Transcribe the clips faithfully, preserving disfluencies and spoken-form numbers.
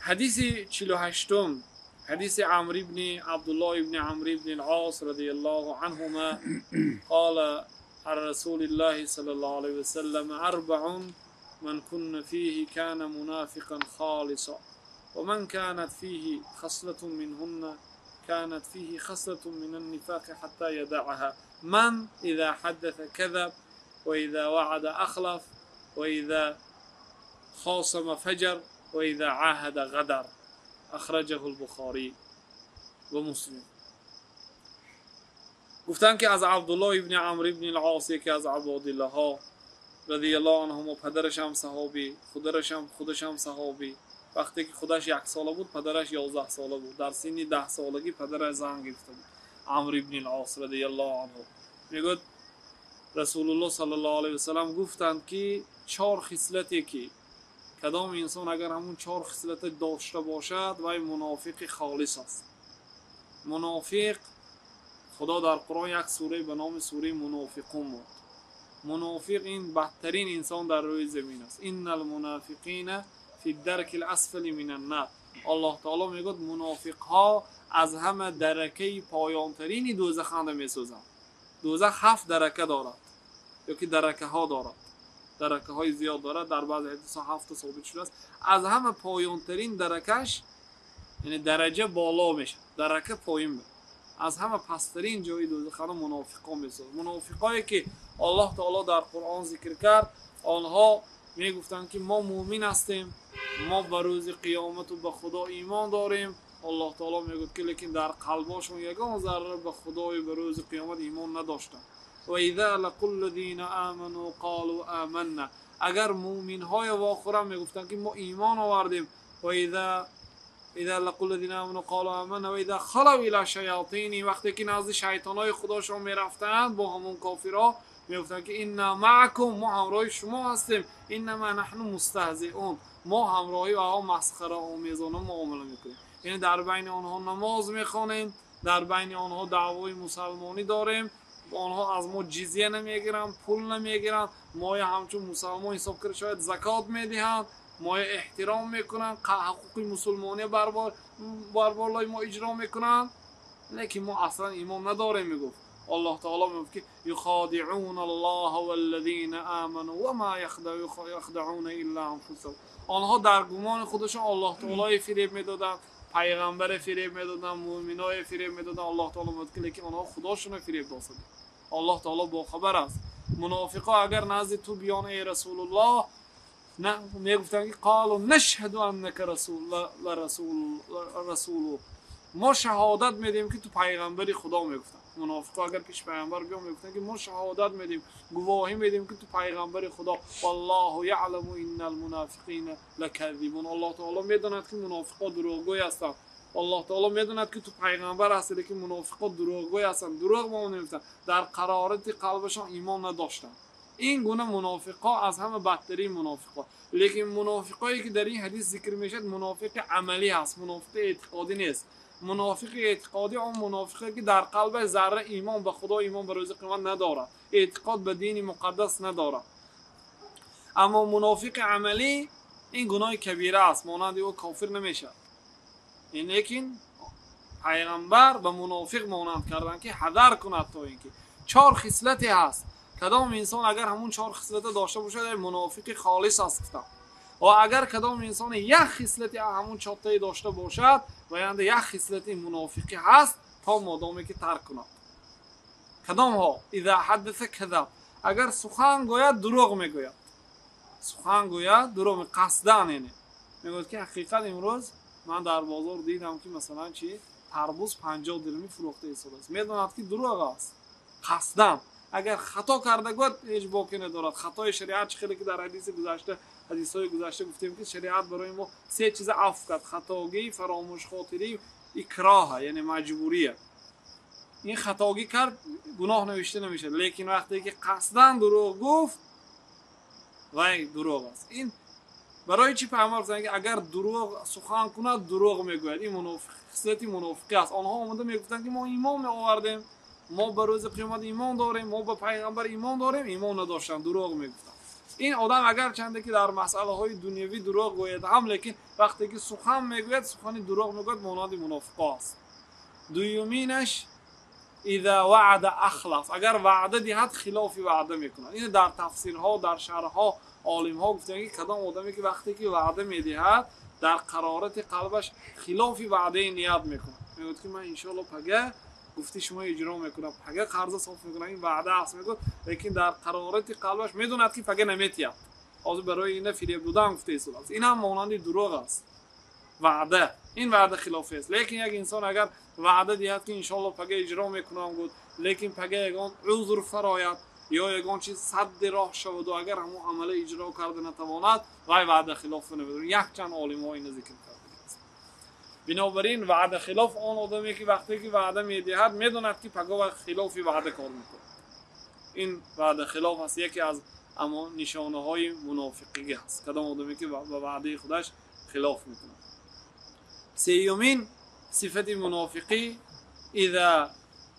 حديث چهل و هشتم حديث عمرو بن عبد الله بن عمرو بن العاص رضي الله عنهما قال عن رسول الله صلى الله عليه وسلم أربع من كن فيه كان منافقا خالصا ومن كانت فيه خصلة منهن كانت فيه خصلة من النفاق حتى يدعها من إذا حدث كذب وإذا وعد أخلف وإذا خاصم فجر وإذا عاهد غدر أخرجه البخاري ومسلم. گفتن که از عبدالله ابن عمرو ابن العاص که از عبادالله ها رضی الله عنهم و پدرش هم صحابی خودش هم خودش هم صحابی وقتی که خودش یک ساله بود پدرش یازده ساله بود در سن ده سالگی پدرش زن گرفته بود عمرو ابن العاص رضی الله عنه میگه رسول الله صلی الله علیه و سلم گفتند که چهار خصلتی که کدام انسان اگر همون چهار خصلت داشته باشد وای منافق خالص است. منافق خدا در قرآن یک سوره به نام سوره منافقون بود. منافق این بدترین انسان در روی زمین است. ان المنافقین فی الدرک الاسفل من النار. الله تعالی میگه منافق ها از همه درکه پایان ترین دوزخ اند میسوزند. دوزخ هفت درکه دارد یا که درکه ها دارد، درکه های زیاد دارد، در بعض حدیث ها هفت ثابت شده است. از همه پایان ترین درکش یعنی درجه بالا میشه، درکه پایین میشه. از همه پسترین جای دوزخ را منافقان میسازند. منافقایی که الله تعالی در قرآن ذکر کرد آنها میگفتند که ما مؤمن هستیم، ما به روز قیامت و به خدا ایمان داریم. الله تعالی میگه که لیکن در قلبشون یگان ذره به خدای به روز قیامت ایمان نداشتند. و اذا لقوا الذين آمنوا قالوا آمنا. اگر مؤمن های واخره میگفتند که ما ایمان آوردیم. و اذا اذا لقوا الذين آمنوا قالوا آمنا و اذا خلوا الى شیاطین، وقتی که نزد شیطان های خداشون میرفتند با همون کافرها میگفتند که انا معکم، ما همراه شما هستیم، انما نحن مستهزئون، ما همراهی و ها مسخره آمیزانه معامله میکنیم. یعنی در بین آنها نماز میخوانیم، در بین آنها دعوای مسلمانی داریم، آنها از ما جزیه نمیگیرن، پول نمیگیرن، ما همچون مسلمان حساب کرده شاید زکات میدهند، ما احترام میکنن، حقوق مسلمانی بر بالای ما اجرا میکنن، لیکن ما اصلا ایمان نداریم. میگفت الله تعالی میگه که یخادعون الله والذین آمنوا وما یخدعون الا انفسهم. آنها در گمان خودشون الله تعالی فریب میدادن، پیغمبر فریب میدادن، مؤمنای فریب میدادن. الله تعالی میگه لیکن آنها خداشون فریب دادن. الله تعالی با خبر است. منافقا اگر نزد تو بیان ای رسول الله نه میگفتن که قالوا نشهد انک رسول رسول رسول، ما شهادت میدیم که تو پیغمبری خدا. میگفتن منافقا اگر پیش پیغمبر بیان میگفتن که ما شهادت میدیم، گواهی میدیم که تو پیغمبر خدا. والله یعلم ان المنافقین لکاذبون. الله تعالی میداند که منافقا دروغگوی هستند. الله تعالی میداند که تو پیغمبر هست لیکن منافقا دروغگوی هستند، دروغ با نمیگفتن، در قرارت قلبشان ایمان نداشتند. این گونه منافقا از همه بدترین منافقا. لیکن منافقایی که در این حدیث ذکر میشد منافق عملی هست، منافق اعتقادی نیست. منافق اعتقادی اون منافقی که در قلب ذره ایمان به خدا، ایمان به روز قیامت نداره، اعتقاد به دین مقدس نداره. اما منافق عملی این گناه کبیره است، مانند او کافر نمیشه. این لیکن پیغمبر به منافق مانند کردن که حذر کند تا اینکه چهار خصلتی هست. کدام انسان اگر همون چهار خصلت داشته باشد منافق خالص است. و اگر کدام انسان یک خصلتی همون چهار داشته باشد و یعنی یک خصلتی منافقی هست تا مادامی که ترک کند. کدام ها؟ اذا حدث کذب، اگر سخن گوید دروغ میگوید. سخن گوید دروغ قصدن. یعنی میگوید که حقیقت امروز من در بازار دیدم که مثلا چی تربوز پنجاه درمی فروخته ایستاده است. میداند که دروغ است قصدن. اگر خطا کرده گفت هیچ باکی ندارد. خطای شریعت چخیلی که در حدیث گذشته حدیث‌های گذشته گفتیم که شریعت برای ما سه چیز عفو کرد: خطاگی، فراموش خاطری، اکراه، یعنی مجبوریه. این خطاگی کرد گناه نوشته نمیشه، لیکن وقتی که قصدن دروغ گفت وای دروغ است. این برای چی پیامبر گفتن که اگر دروغ سخن کند دروغ میگوید؟ این منافق خصلت منافقی است. آنها اومده میگفتن که ما ایمان آوردیم، ما به روز قیامت ایمان داریم، ما به پیغمبر ایمان داریم، ایمان نداشتن، دروغ میگفتن. این آدم اگر چنده که در مسئله های دنیوی دروغ گوید هم، لیکن وقتی که سخن میگوید سخن دروغ میگوید مانند منافق است. دومینش اذا وعد اخلف، اگر وعده دهد خلاف وعده میکنه. این در تفسیرها در شرحها عالم ها گفتن که کدام آدمی که وقتی که وعده میدهد در قرارت قلبش خلاف وعده نیت میکنه، میگه که من ان شاء الله پگه گفتی شما اجرا میکنم، پگه قرض صاف میکنم، این وعده است میگه، لیکن در قرارت قلبش میدوند که پگه نمیتیه. از برای این فریب دادن گفته است. این هم مانند دروغ است. وعده، این وعده خلاف است. لیکن یک انسان اگر وعده دهد که ان شاء الله پگه اجرا میکنم گفت، لیکن پگه یگان عذر فراید یا یگان چیز صد راه شود و اگر همون عمل اجرا کرده نتواند، وای وعده خلاف نمیدونه. یک چند عالم ها این ذکر کرده است. بنابراین وعده خلاف آن آدمی که وقتی که وعده میدهد میدوند که پگه خلاف وعده کار میکنه. این وعده خلاف است. یکی از اما نشانه های منافقی است. کدام آدمی که با وعده خودش خلاف میکنه. سیومین صفت منافقی اذا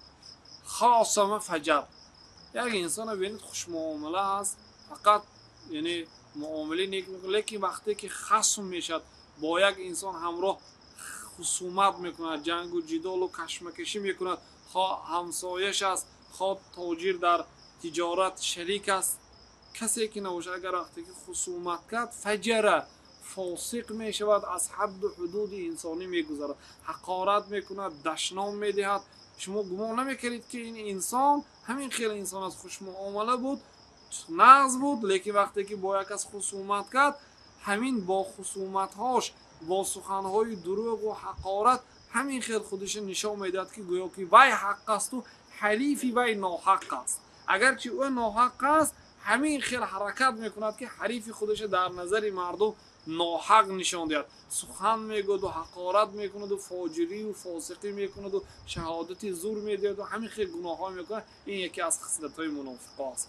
خاصم فجر. یک انسان ببینید خوش معامله است، فقط یعنی معامله نیک میکنه، لیکن وقتی که خصم میشد با یک انسان همراه خصومت میکند، جنگ و جدال و کشمکشی میکند، خواه همسایش است، خواه تاجر در تجارت شریک است، کسی که نباشه اگر وقتی که خصومت کرد فجر فاسق می شود، از حد و حدود انسانی می گذرد، حقارت می کند، دشنام می دهد. شما گمان نمی کرید که این انسان همین خیلی انسان از خوش معامله بود، نغز بود، لیکن وقتی که با یک از خصومت کرد، همین با خصومت هاش، با سخن های دروغ و حقارت همین خیلی خودش نشان می دهد که گویا که وی حق است و حریفی وی ناحق است. اگرچه او ناحق است، همین خیلی حرکت میکند که حریف خودش در نظر مردم ناحق نشان دهد، سخن میگوید و حقارت میکند و فاجری و فاسقی میکند و شهادت زور میدهد و همین خیلی گناه ها میکند. این یکی از خصلت های منافق است.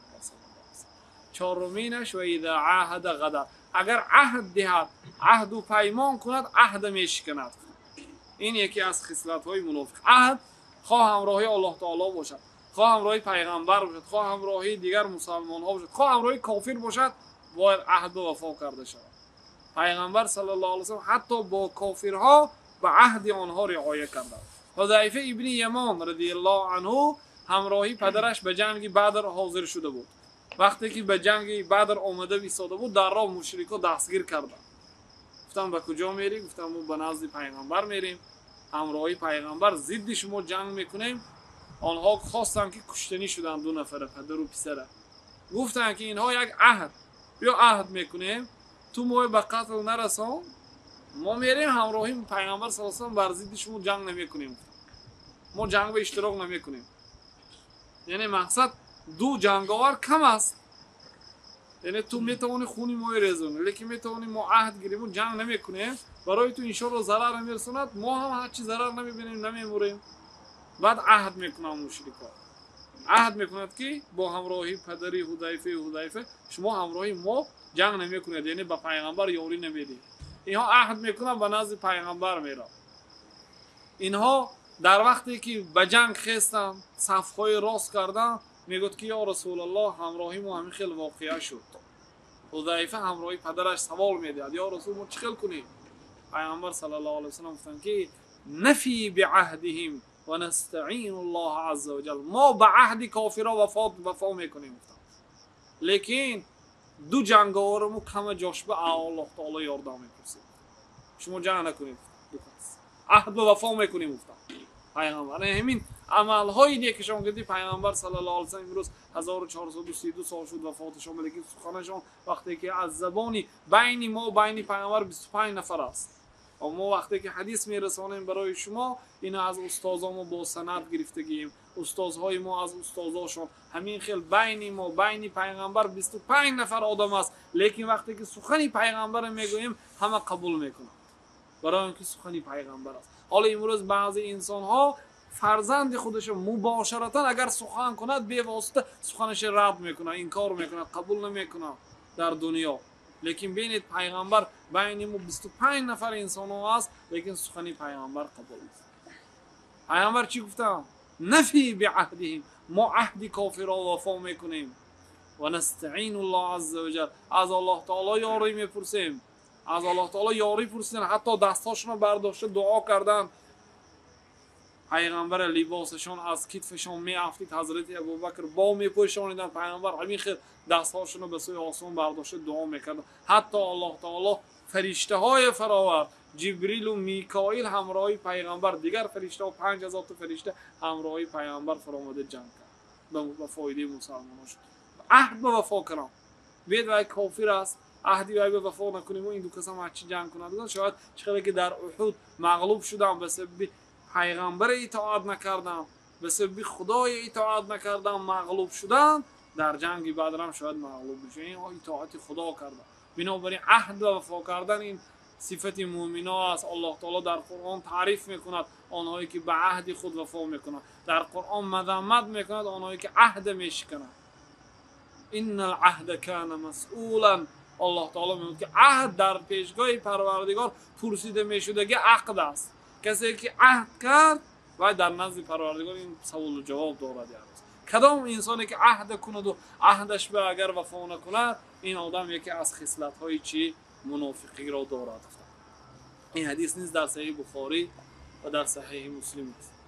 چهارمینش و اذا عاهد غدر، اگر عهد دهد، عهد و پیمان کند، عهد میشکند. این یکی از خصلت های منافق. عهد خواه همراهی الله تعالی باشد، خواه همراهی پیغمبر باشد، خواه همراهی دیگر مسلمان ها باشد، خواه همراهی کافر باشد، باید عهد و وفا کرده شود. پیغمبر صلی الله علیه و سلم حتی با کافرها به عهد آنها رعایت کرده. حذیفه ابن یمان رضی الله عنه همراهی پدرش به جنگ بدر حاضر شده بود. وقتی که به جنگ بدر آمده ایستاده بود، در راه مشرکا دستگیر کردند. گفتم به کجا میری؟ گفتم ما به نزد پیغمبر میریم، همراهی پیغمبر، ضد شما جنگ میکنیم. آنها خواستن که کشتنی شدن، دو نفر پدر و پسر. گفتن که اینها یک عهد، بیا عهد میکنیم تو ما به قتل نرسان، ما میریم همراهی پیغمبر صلی الله علیه و سلم، بر ضد شما جنگ نمیکنیم، ما جنگ به اشتراک نمیکنیم. یعنی مقصد دو جنگاور کم است، یعنی تو میتوانی خونی ما ریزونی، لیکن میتوانی ما عهد گیریم و جنگ نمیکنیم، برای تو ان شاء الله ضرر نمیرسوند، ما هم هیچ چیز ضرر نمیبینیم، نمیموریم. بعد عهد میکنم مشرکا، عهد میکند که با همراهی پدری حذیفه حذیفه شما همراهی ما جنگ نمیکنید، یعنی با پیغمبر یاری نمیدید. اینها عهد میکنن و نزد پیغمبر میرن. اینها در وقتی که به جنگ خستن، صفهای راست کردن، میگوید که یا رسول الله همراهی ما همین خیلی واقعه شد. حذیفه همراهی پدرش سوال میدهد یا رسول ما چیکار کنیم؟ پیغمبر صلی الله علیه و سلم گفتن که نفی بعهدهم و نستعین الله عز و جل، ما به عهد کافرها وفا وفا میکنیم، لیکن دو جنگاورمو کم جاش به الله تعالی یاردم میپرسید، شما جنگ نکنید، عهد و وفا میکنیم. پیغمبر همین عمل های دیگه که شما دیدی پیغمبر صلی الله علیه و سلم امروز هزار و چهارصد و سی و دو سال شد وفاتشون، لیکن سخنشون وقتی که از زبانی بین ما و بین پیغمبر بیست و پنج نفر است. و ما وقتی که حدیث میرسانیم برای شما، اینا از استادامو با سند گرفتگیم، استادهای ما از استاداشون، همین خیل بین ما بین پیغمبر بیست و پنج نفر آدم است، لیکن وقتی که سخنی پیغمبر میگوییم همه قبول میکنن، برای اینکه سخنی پیغمبر است. حالا امروز بعضی انسان ها فرزند خودش مباشرتا اگر سخن کند به واسطه سخنش رد میکنه، انکار میکنه، قبول نمیکنه در دنیا. لیکن ببینید پیغمبر بین ما بیست و پنج نفر انسان ها است، لیکن سخنی پیغمبر قبول است. پیغمبر چی گفته؟ نفی بعهدهم، ما عهد کافرها وفا میکنیم. و نستعین الله عز وجل. از الله تعالی یاری میپرسیم، از الله تعالی یاری پرسیدن، حتی دستاشون رو برداشته دعا کردن. پیغمبر لباسشون از کتفشون می افتید، حضرت ابوبکر با می پوشانیدن، پیغمبر همین خیر دستهاشون رو به سوی آسمان برداشته دعا میکردن. حتی الله تعالی فرشته های فراور جبریل و میکائیل همراهی پیغمبر، دیگر فرشته و پنج هزار تا فرشته همراهی پیغمبر فرامده جنگ کرد به فایده مسلمانان شد. عهد به وفا کنم، بید وای کافر است، عهدی وای به وفا نکنیم و این دو کس هم چی جنگ کنند. شاید چقدر که در احد مغلوب شدم به سبب پیغمبر اطاعت نکردم، به سبب خدای اطاعت نکردم مغلوب شدم، در جنگ بدر هم شاید مغلوب بشه. این اطاعت خدا کردم. بنابراین عهد و وفا کردن این صفت مؤمنا است. الله تعالی در قرآن تعریف میکند آنهایی که به عهد خود وفا میکنند، در قرآن مذمت میکند آنهایی که عهد میشکنند. ان العهد کان مسئولا. الله تعالی میگه که عهد در پیشگاه پروردگار پرسیده میشدگی عقد است. کسی که عهد کرد و در نزد پروردگار این سوال و جواب دارد. کدام انسانی که عهد کند و عهدش به اگر وفا نکند، این آدم یکی از خصلت های چی منافقی را دارد. این حدیث نیز در صحیح بخاری و در صحیح مسلم است.